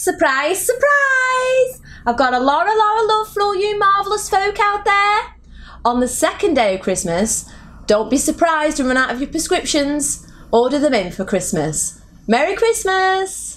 Surprise, surprise! I've got a lot of love for all you marvellous folk out there. On the second day of Christmas, don't be surprised to run out of your prescriptions. Order them in for Christmas. Merry Christmas!